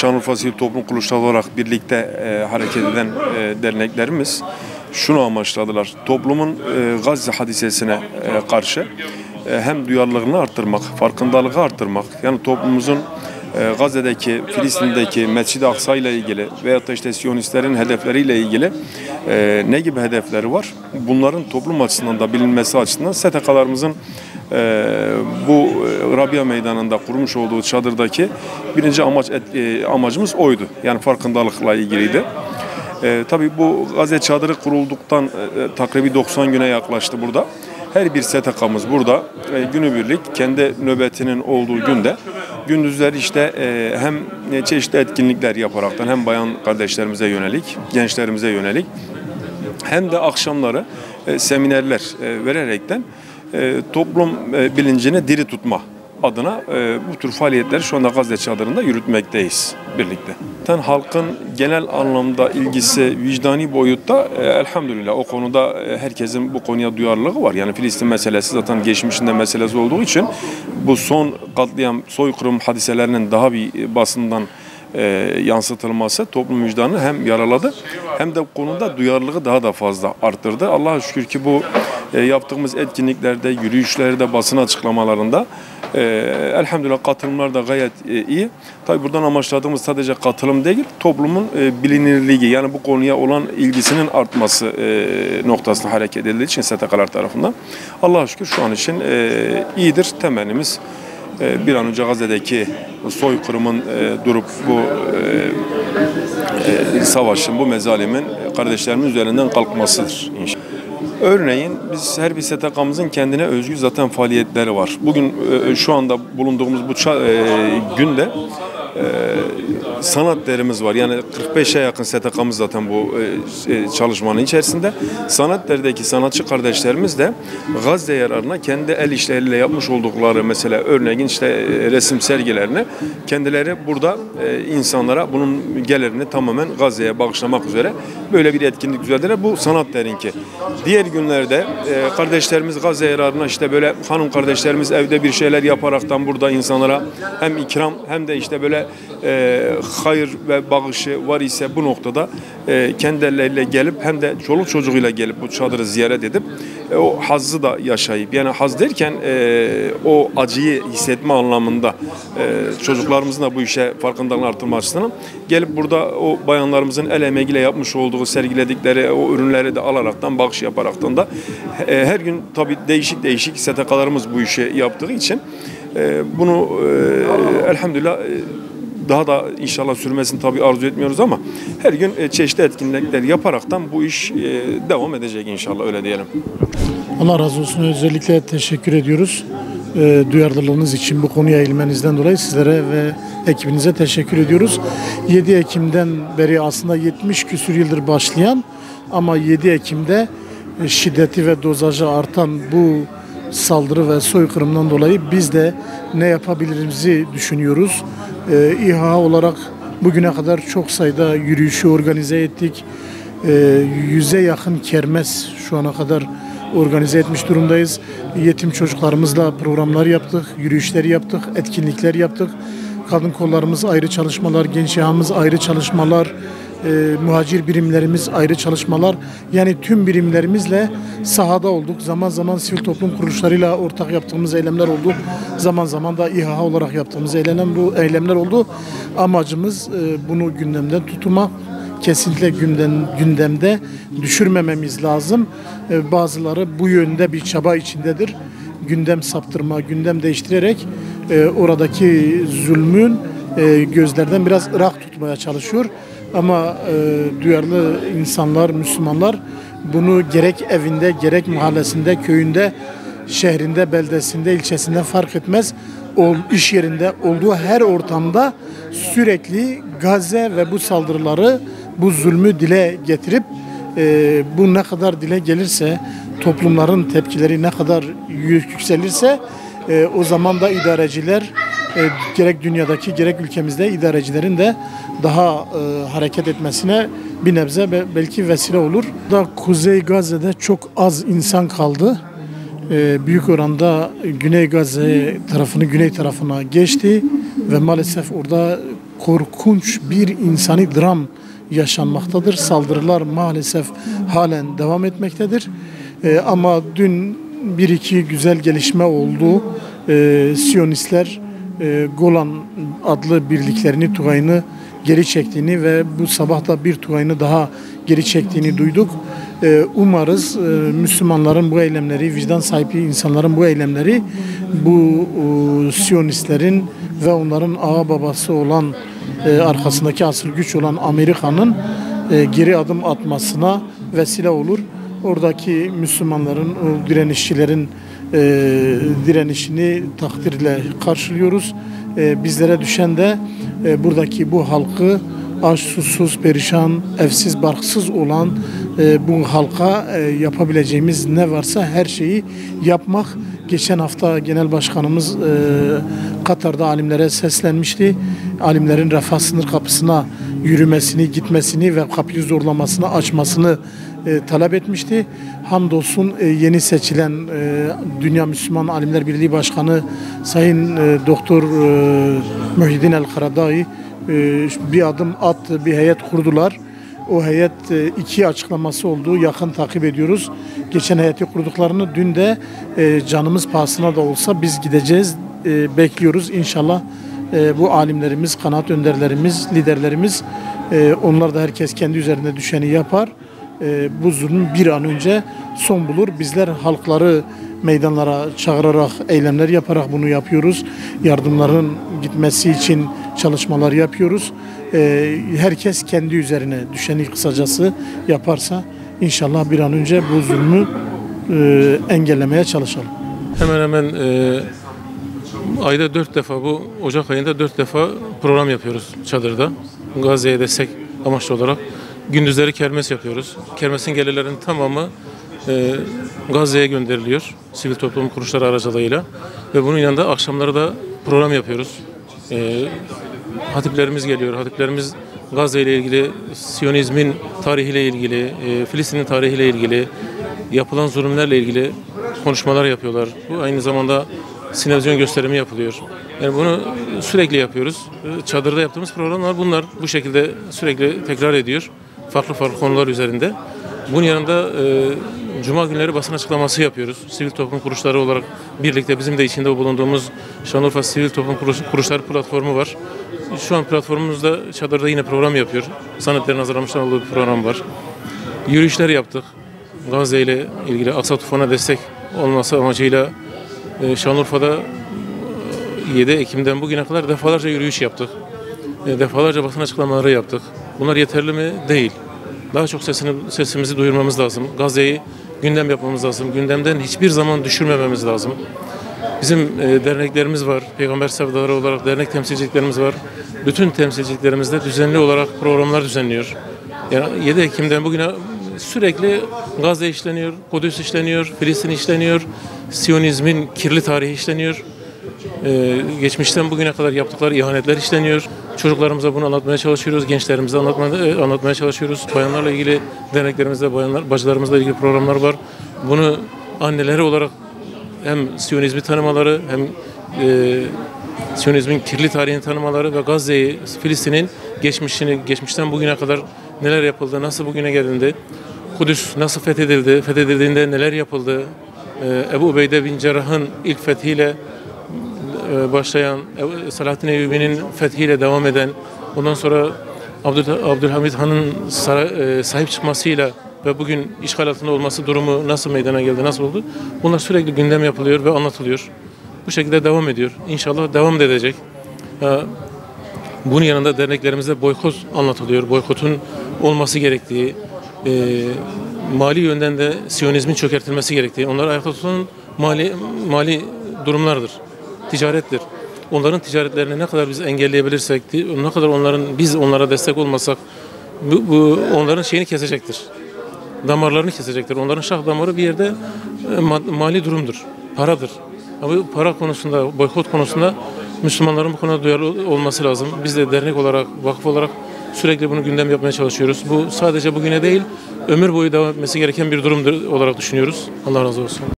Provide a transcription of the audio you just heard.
Şanlıurfa Sivil Toplum Kuruluşları olarak birlikte hareket eden derneklerimiz şunu amaçladılar. Toplumun Gazze hadisesine karşı hem duyarlılığını arttırmak, farkındalığı arttırmak, yani toplumumuzun Gazze'deki, Filistin'deki Mescid-i Aksa ile ilgili veyahut da işte Siyonistlerin hedefleriyle ilgili ne gibi hedefleri var? Bunların toplum açısından da bilinmesi açısından STK'larımızın bu Rabia Meydanı'nda kurmuş olduğu çadırdaki birinci amacımız oydu. Yani farkındalıkla ilgiliydi. Tabii bu Gazze çadırı kurulduktan takribi 90 güne yaklaştı burada. Her bir STK'mız burada günübirlik kendi nöbetinin olduğu günde gündüzleri işte hem çeşitli etkinlikler yaparaktan hem bayan kardeşlerimize yönelik, gençlerimize yönelik hem de akşamları seminerler vererekten toplum bilincini diri tutma adına bu tür faaliyetleri şu anda Gazze çadırında yürütmekteyiz birlikte. Halkın genel anlamda ilgisi vicdani boyutta elhamdülillah o konuda herkesin bu konuya duyarlılığı var. Yani Filistin meselesi zaten geçmişinde meselesi olduğu için bu son katliam, soykırım hadiselerinin daha bir basından yansıtılması toplum vicdanını hem yaraladı hem de bu konuda duyarlılığı daha da fazla arttırdı. Allah'a şükür ki bu yaptığımız etkinliklerde, yürüyüşlerde, basın açıklamalarında elhamdülillah katılımlar da gayet iyi. Tabi buradan amaçladığımız sadece katılım değil, toplumun bilinirliği, yani bu konuya olan ilgisinin artması noktasında hareket edildiği için STK'lar tarafından Allah'a şükür şu an için iyidir. Temennimiz bir an önce Gazze'deki soykırımın durup bu savaşın, bu mezalimin kardeşlerimin üzerinden kalkmasıdır inşallah. Örneğin biz her bir STK'mızın kendine özgü zaten faaliyetleri var. Bugün şu anda bulunduğumuz bu günde sanat derimiz var. Yani 45'e yakın STK'mız zaten bu çalışmanın içerisinde. Sanat derdeki sanatçı kardeşlerimiz de Gazze yararına kendi el işleriyle yapmış oldukları mesela örneğin işte resim sergilerini kendileri burada insanlara bunun gelirini tamamen Gazze'ye bağışlamak üzere böyle bir etkinlik düzenlediler. Bu sanat derinki. Diğer günlerde kardeşlerimiz Gazze yararına işte böyle hanım kardeşlerimiz evde bir şeyler yaparaktan burada insanlara hem ikram hem de işte böyle hayır ve bağışı var ise bu noktada kendi elleriyle gelip hem de çoluk çocuğuyla gelip bu çadırı ziyaret edip o hazzı da yaşayıp, yani haz derken o acıyı hissetme anlamında çocuklarımızın da bu işe farkındalığını artırma açısından gelip burada o bayanlarımızın el emeğiyle yapmış olduğu sergiledikleri o ürünleri de alaraktan bağış yaparaktan da her gün tabii değişik STK'larımız bu işi yaptığı için bunu elhamdülillah daha da inşallah sürmesini tabii arzu etmiyoruz ama her gün çeşitli etkinlikler yaparaktan bu iş devam edecek inşallah, öyle diyelim. Allah razı olsun. Özellikle teşekkür ediyoruz. Duyarlılığınız için, bu konuya eğilmenizden dolayı sizlere ve ekibinize teşekkür ediyoruz. 7 Ekim'den beri aslında 70 küsur yıldır başlayan ama 7 Ekim'de şiddeti ve dozajı artan bu saldırı ve soykırımdan dolayı biz de ne yapabilirimizi düşünüyoruz. İHA olarak bugüne kadar çok sayıda yürüyüşü organize ettik. 100'e yakın kermes şu ana kadar organize etmiş durumdayız. Yetim çocuklarımızla programlar yaptık, yürüyüşleri yaptık, etkinlikler yaptık. Kadın kollarımız ayrı çalışmalar, genç İHA'mız ayrı çalışmalar, muhacir birimlerimiz ayrı çalışmalar. Yani tüm birimlerimizle sahada olduk. Zaman zaman sivil toplum kuruluşlarıyla ortak yaptığımız eylemler oldu. Zaman zaman da İHA olarak yaptığımız eylemler oldu. Amacımız bunu gündemde tutmak. Kesinlikle gündemde düşürmememiz lazım. Bazıları bu yönde bir çaba içindedir. Gündem saptırma, gündem değiştirerek oradaki zulmün gözlerden biraz ırak tutmaya çalışıyor. Ama duyarlı insanlar, Müslümanlar bunu gerek evinde, gerek mahallesinde, köyünde, şehrinde, beldesinde, ilçesinde fark etmez. İş yerinde olduğu her ortamda sürekli Gazze ve bu saldırıları, bu zulmü dile getirip bu ne kadar dile gelirse, toplumların tepkileri ne kadar yükselirse o zaman da idareciler gerek dünyadaki gerek ülkemizde idarecilerin de daha hareket etmesine bir nebze belki vesile olur. Da Kuzey Gazze'de çok az insan kaldı. Büyük oranda Güney Gazze tarafını güney tarafına geçti ve maalesef orada korkunç bir insani dram yaşanmaktadır. Saldırılar maalesef halen devam etmektedir. Ama dün bir iki güzel gelişme oldu. Siyonistler Golan adlı birliklerini, Tugay'ını geri çektiğini ve bu sabah da bir Tugay'ını daha geri çektiğini duyduk. Umarız Müslümanların bu eylemleri, vicdan sahibi insanların bu eylemleri bu Siyonistlerin ve onların ağa babası olan arkasındaki asıl güç olan Amerika'nın geri adım atmasına vesile olur. Oradaki Müslümanların, o direnişçilerin direnişini takdirle karşılıyoruz. Bizlere düşen de buradaki bu halkı aç, susuz, perişan, evsiz, barksız olan bu halka yapabileceğimiz ne varsa her şeyi yapmak. Geçen hafta Genel Başkanımız Katar'da alimlere seslenmişti. Alimlerin Refah sınır kapısına yürümesini, gitmesini ve kapıyı zorlamasını, açmasını talep etmişti. Hamdolsun yeni seçilen Dünya Müslüman Alimler Birliği Başkanı Sayın Doktor Muhyiddin El-Karadağ'ı bir adım attı, bir heyet kurdular. O heyet iki açıklaması oldu. Yakın takip ediyoruz. Geçen heyeti kurduklarını dün de canımız pahasına da olsa biz gideceğiz. Bekliyoruz. İnşallah bu alimlerimiz, kanaat önderlerimiz, liderlerimiz onlar da herkes kendi üzerine düşeni yapar. Bu zulüm bir an önce son bulur. Bizler halkları meydanlara çağırarak, eylemler yaparak bunu yapıyoruz. Yardımların gitmesi için çalışmalar yapıyoruz. Herkes kendi üzerine düşeni kısacası yaparsa inşallah bir an önce bu zulmü engellemeye çalışalım. Hemen hemen ayda 4 defa, bu Ocak ayında 4 defa program yapıyoruz çadırda. Gazze'ye destek amaçlı olarak. Gündüzleri kermes yapıyoruz. Kermesin gelirlerinin tamamı Gazze'ye gönderiliyor. Sivil toplum kuruluşları aracılığıyla. Ve bunun yanında akşamları da program yapıyoruz. Hatiplerimiz geliyor. Hatiplerimiz Gazze ile ilgili, Siyonizmin tarihiyle ilgili, Filistin'in tarihiyle ilgili, yapılan zulümlerle ilgili konuşmalar yapıyorlar. Bu aynı zamanda sinevizyon gösterimi yapılıyor. Yani bunu sürekli yapıyoruz. Çadırda yaptığımız programlar bunlar. Bu şekilde sürekli tekrar ediyor. Farklı farklı konular üzerinde. Bunun yanında Cuma günleri basın açıklaması yapıyoruz. Sivil toplum kuruluşları olarak birlikte bizim de içinde bulunduğumuz Şanlıurfa Sivil Toplum Kuruluşları platformu var. Şu an platformumuzda çadırda yine program yapıyor. Sanatlerin hazırlamışlar olduğu bir program var. Yürüyüşler yaptık. Gazze ile ilgili Aksa Tufan'a destek olması amacıyla Şanlıurfa'da 7 Ekim'den bugüne kadar defalarca yürüyüş yaptık. Defalarca basın açıklamaları yaptık. Bunlar yeterli mi? Değil. Daha çok sesimizi duyurmamız lazım. Gazze'yi gündem yapmamız lazım. Gündemden hiçbir zaman düşürmememiz lazım. Bizim derneklerimiz var. Peygamber sevdaları olarak dernek temsilciliklerimiz var. Bütün temsilciliklerimizde düzenli olarak programlar düzenliyor. Yani 7 Ekim'den bugüne sürekli Gazze işleniyor, Kudüs işleniyor, Filistin işleniyor, Siyonizmin kirli tarihi işleniyor. Geçmişten bugüne kadar yaptıkları ihanetler işleniyor. Çocuklarımıza bunu anlatmaya çalışıyoruz, gençlerimize anlatmaya çalışıyoruz. Bayanlarla ilgili derneklerimizde, bacılarımızla ilgili programlar var. Bunu anneleri olarak hem Siyonizmi tanımaları, hem Siyonizmin kirli tarihini tanımaları ve Gazze'yi, Filistin'in geçmişten bugüne kadar neler yapıldı, nasıl bugüne gelindi, Kudüs nasıl fethedildi, fethedildiğinde neler yapıldı, Ebu Ubeyde bin Cerrah'ın ilk fethiyle başlayan, Selahaddin Eyyubi'nin fethiyle devam eden, ondan sonra Abdülhamid Han'ın sahip çıkmasıyla ve bugün işgal altında olması durumu nasıl meydana geldi, nasıl oldu? Bunlar sürekli gündem yapılıyor ve anlatılıyor. Bu şekilde devam ediyor. İnşallah devam da edecek. Bunun yanında derneklerimizde boykot anlatılıyor. Boykotun olması gerektiği, mali yönden de Siyonizmin çökertilmesi gerektiği, onları ayakta tutan mali durumlardır, ticarettir. Onların ticaretlerini ne kadar biz engelleyebilirsek, ne kadar biz onlara destek olmasak, bu onların şeyini kesecektir. Damarlarını kesecektir. Onların şah damarı bir yerde mali durumdur, paradır. Ama para konusunda, boykot konusunda Müslümanların bu konuda duyarlı olması lazım. Biz de dernek olarak, vakıf olarak sürekli bunu gündem yapmaya çalışıyoruz. Bu sadece bugüne değil, ömür boyu devam etmesi gereken bir durumdur olarak düşünüyoruz. Allah razı olsun.